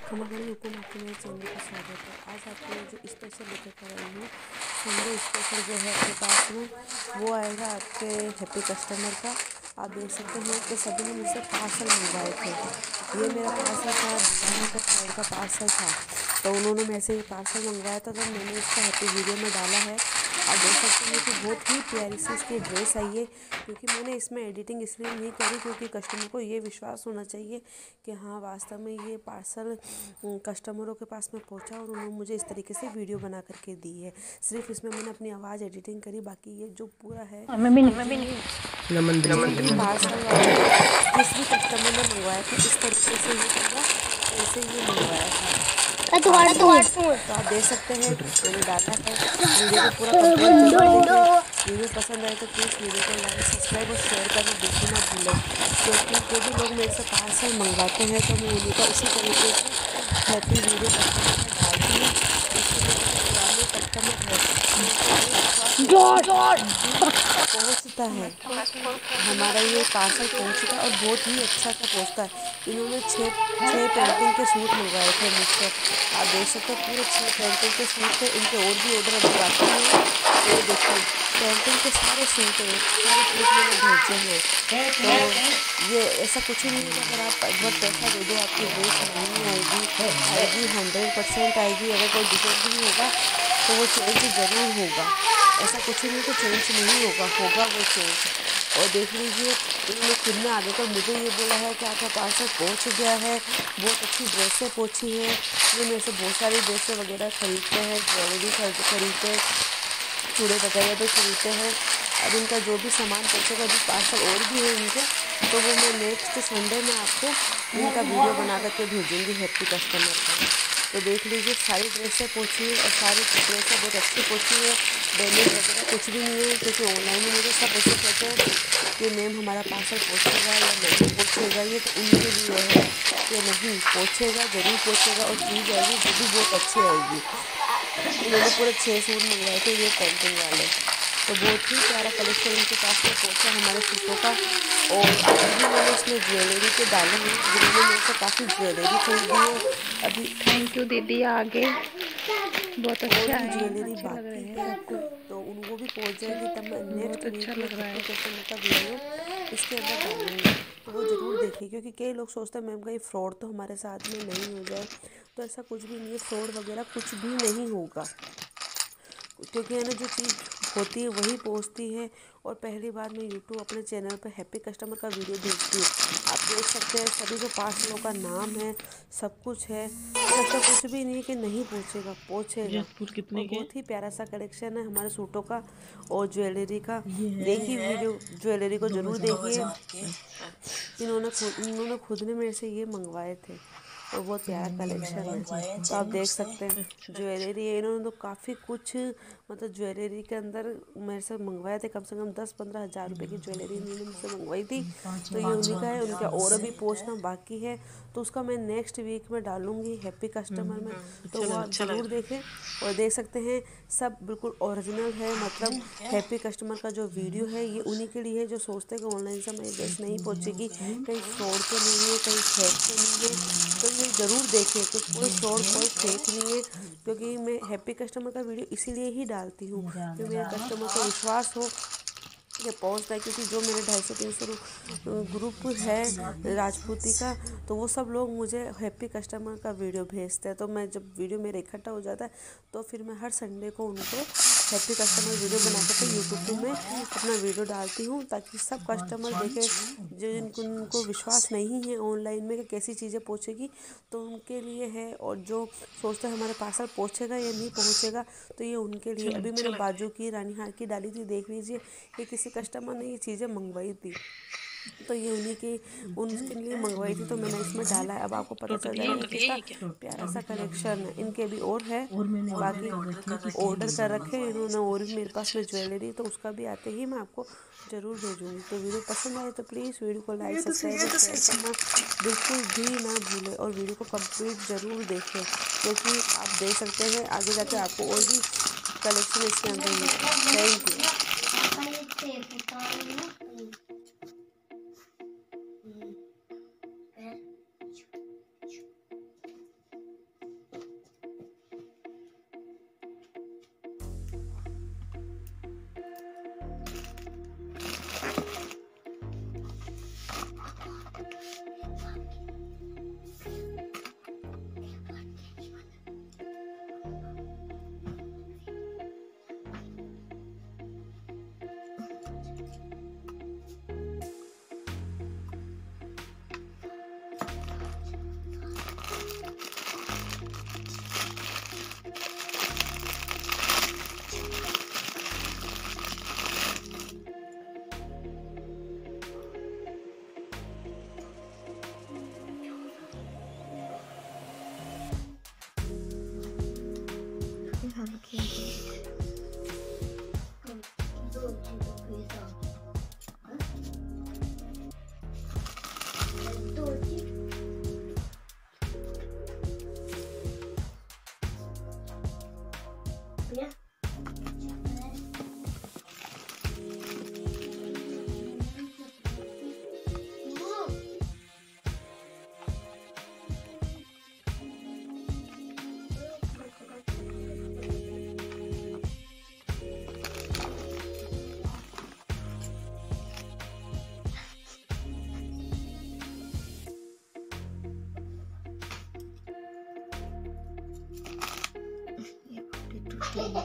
हमारे यूट्यूब आपके मेरे चैनल पर स्वागत है। आज आपके लिए जो स्पेशल लेकर कर आई हूँ, संडे स्पेशल जो है आपके पास में वो आएगा आपके हैप्पी कस्टमर का। आप देख सकते हैं कि सभी ने मुझसे पार्सल मंगवाए थे। ये मेरा पार्सल था, का फ्रेंड का पार्सल था, तो उन्होंने मेरे से ये पार्सल मंगवाया था, तो मैंने इसका हैप्पी वीडियो में डाला है। आप देख सकते हैं कि बहुत ही प्यारी सी इसकी ड्रेस आई है, क्योंकि मैंने इसमें एडिटिंग इसलिए नहीं करी क्योंकि कस्टमर को ये विश्वास होना चाहिए कि हाँ वास्तव में ये पार्सल कस्टमरों के पास में पहुंचा और उन्होंने मुझे इस तरीके से वीडियो बना करके दी है। सिर्फ इसमें मैंने अपनी आवाज़ एडिटिंग करी, बाकी ये जो पूरा है पार्सल वाले जिस भी कस्टमर ने मंगवाया था इस तरीके से ये पूरा ऐसे ये मंगवाया था पार्सल। तो आप देख सकते हैं मैंने डाला है। वीडियो को पूरा कंप्लीट जरूर देखिए। वीडियो पसंद आए तो प्लीज़ वीडियो को लाइक सब्सक्राइब और शेयर करना बिल्कुल ना भूलें, क्योंकि जो भी लोग मेरे से पार्सल मंगवाते हैं तो मैं उन्हीं का उसी तरीके से हैप्पी वीडियो कस्टमर में डालती हूँ। इसके लिए जो पुराने कस्टमर है पहुँचता है, हमारा ये पार्सल पहुँचता है और बहुत ही अच्छा सा पहुँचता है। इन्होंने छः पेंटिंग के सूट मंगवाए थे मुझसे। आप देख सकते हैं पूरे 6 पेंटिंग के सूट थे। इनके और भी ऑर्डर अभी बाकी हैं। ये देखिए पेंटिंग के सारे सूट हैं, सारे सूट मैंने भेजे हैं। तो ये ऐसा कुछ ही नहीं है कि अगर आप एक बार पैसा दे दो आपकी ड्रेस नहीं आएगी, आएगी 100% आएगी। अगर कोई डिफेक्ट भी होगा तो वो चेंज ज़रूर होगा। ऐसा कुछ ही नहीं कि चेंज नहीं होगा, होगा वो चेंज। और देख लीजिए इन्होंने खुद ने आगे कर मुझे ये बोला है कि आपका पार्सल पहुंच गया है, बहुत अच्छी ड्रेसें पहुंची हैं। ये मेरे से बहुत सारी ड्रेसें वगैरह ख़रीदते हैं, ज्वेलरी खरीदते हैं, चूड़े वगैरह भी खरीदते हैं। अब इनका जो भी सामान पहुँचेगा, जो पार्सल और भी है इनके, तो वो मैं नेक्स्ट संडे में आपको इनका वीडियो बना करके भेजूँगी हैप्पी कस्टमर का। तो देख लीजिए सारी ड्रेसें पहुँची है और सारी ड्रेसें बहुत अच्छी पहुँची है। डैमेज वगैरह कुछ भी नहीं है, क्योंकि ऑनलाइन में मुझे सब ऐसे कहते हैं कि मैम हमारा पार्सल पहुँचेगा या नहीं पहुँचेगा। ये तो उनके लिए है कि नहीं पहुँचेगा, ज़रूर पहुँचेगा और चीज़ आएगी वो भी बहुत अच्छी आएगी। इन्होंने पूरे 6 सूट मंगवाए थे ये पेंटिंग वाले, तो बहुत ही प्यारा कलेक्शन इनके पास में पहुँचा हमारे सूटों का। और अभी भी मैंने इसमें ज्वेलरी के डाले हैं, जिन्होंने मेरे से काफ़ी ज्वेलरी खरीदी है। अभी थैंक यू दीदी, आगे बहुत और अच्छा भी है, ज्वेलरी अच्छे लग रहे बाकी हैं है, सबको, तो उनको भी पहुंच जाएगी। तब मैं नेक्स्ट बहुत अच्छा वीक में लग रहा हैप्पी है। कस्टमर का वीडियो इसके अंदर डालूंगी, तो वो ज़रूर देखिए। क्योंकि कई लोग सोचते हैं मैम कहीं फ्रॉड तो हमारे साथ में नहीं हो जाए, तो ऐसा कुछ भी नहीं है, फ्रॉड वगैरह कुछ भी नहीं होगा। क्योंकि है ना जो चीज़ होती है वही पहुंचती है। और पहली बार मैं यूट्यूब अपने चैनल पर हैप्पी कस्टमर का वीडियो भेजती हूँ। आप देख सकते हैं सभी जो पार्सलों का नाम है, सब कुछ है, तो ऐसा कुछ भी नहीं है कि नहीं पहुँचेगा, पहुँचेगा। और बहुत ही प्यारा सा कलेक्शन है हमारे सूटों का और ज्वेलरी का। देखिए वीडियो ज्वेलरी को ज़रूर देखिए। इन्होंने खुद ने मेरे से ये मंगवाए थे और बहुत प्यारा कलेक्शन है। तो आप देख सकते हैं ज्वेलरी है, इन्होंने तो काफ़ी कुछ मतलब ज्वेलरी के अंदर मेरे से मंगवाए थे। कम से कम 10-15 हज़ार रुपये की ज्वेलरी इन्होंने मुझसे मंगवाई थी। तो ये उन्हीं का है, उनका और अभी पहुंचना बाकी है, तो उसका मैं नेक्स्ट वीक में डालूंगी हैप्पी कस्टमर में, तो वो आप ज़रूर देखें। और देख सकते हैं सब बिल्कुल ओरिजिनल है, मतलब हैप्पी कस्टमर का जो वीडियो है ये उन्हीं के लिए है जो सोचते हैं कि ऑनलाइन से हमारी ड्रेस नहीं पहुंचेगी, कहीं फ्रॉड तो नहीं है, कहीं फेक तो नहीं है। तो ये ज़रूर देखें कि कोई फ्रॉड कोई फेक नहीं है, क्योंकि मैं हैप्पी कस्टमर का वीडियो इसीलिए ही डालती हूँ कि मेरे कस्टमर को विश्वास हो ये पहुँचता है। क्योंकि जो मेरे 250-300 ग्रुप है राजपूती का, तो वो सब लोग मुझे हैप्पी कस्टमर का वीडियो भेजते हैं। तो मैं जब वीडियो मेरा इकट्ठा हो जाता है तो फिर मैं हर संडे को उनको हैप्पी कस्टमर वीडियो बना करके यूट्यूब पे मैं अपना वीडियो डालती हूँ, ताकि सब कस्टमर देखें जो उनको विश्वास नहीं है ऑनलाइन में कि कैसी चीज़ें पहुँचेगी, तो उनके लिए है। और जो सोचते हैं हमारे पार्सल पहुँचेगा या नहीं पहुँचेगा, तो ये उनके लिए। अभी मैंने बाजू की रानी हार की डाली थी, देख लीजिए ये किसी कस्टमर ने ये चीज़ें मंगवाई थी, तो ये उन्हीं की उनके लिए मंगवाई थी, तो मैंने इसमें डाला है। अब आपको पता चल जाएगा कि कितना प्यारा सा कलेक्शन है। इनके भी और है, बाकी ऑर्डर कर रखे हैं इन्होंने और भी मेरे पास में ज्वेलरी, तो उसका भी आते ही मैं आपको ज़रूर भेजूंगी। तो वीडियो पसंद आए तो प्लीज़ वीडियो को लाइक सब्सक्राइब और शेयर करना बिल्कुल भी ना भूलें, और वीडियो को कंप्लीट ज़रूर देखें, क्योंकि आप देख सकते हैं आगे जाके आपको और भी कलेक्शन इसके अंदर मिलेगा। Thank you. चाहिए।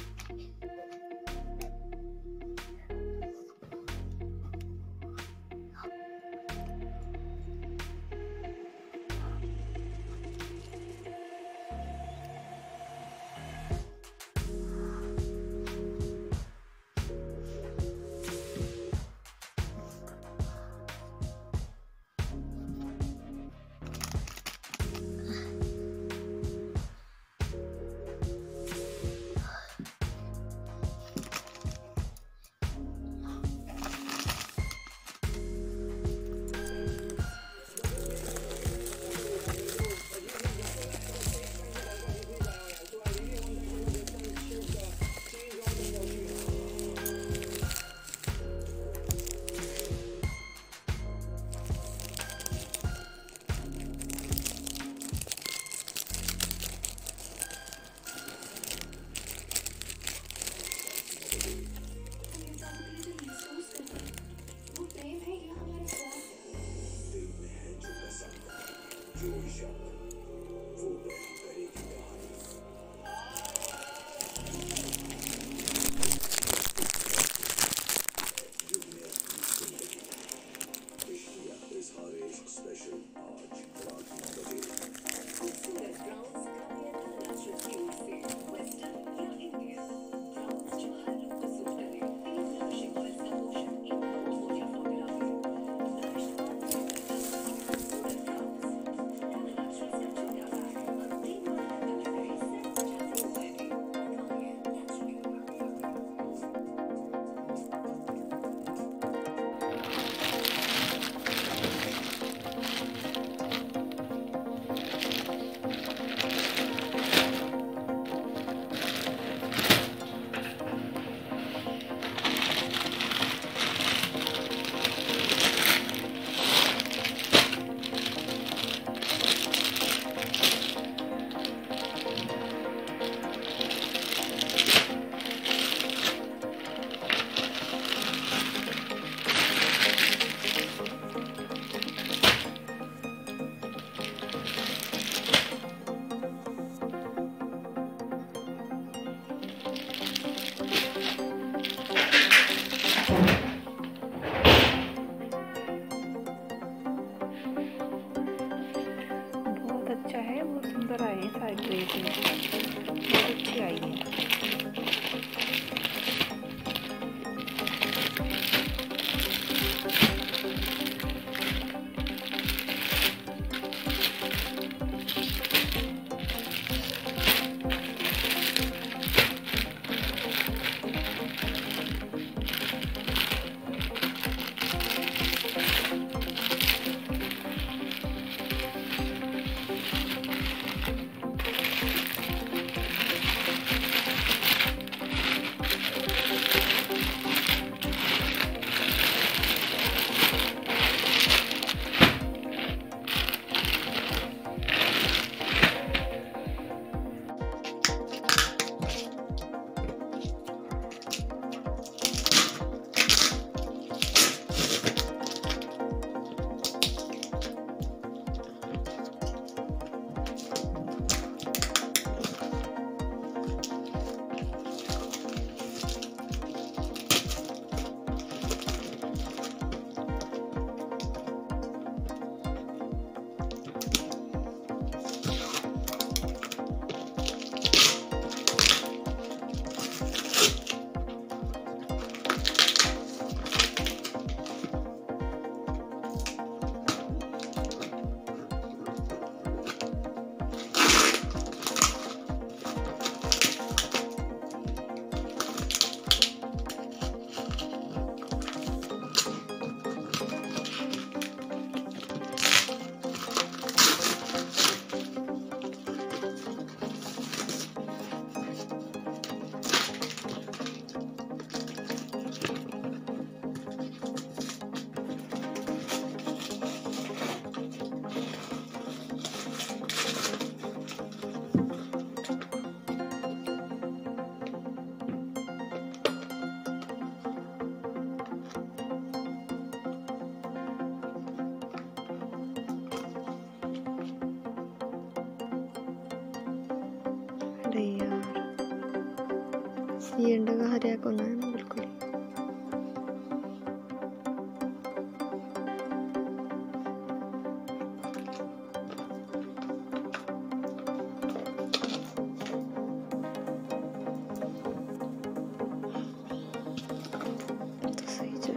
अच्छा है, बहुत सुंदर आई है सारी ड्रेस में, बहुत अच्छी आई है। ये अंडा का हरिया कोना है ना बिल्कुल। तो सही जो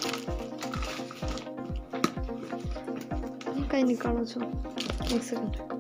कहीं निकालो जो 1 सेकंड।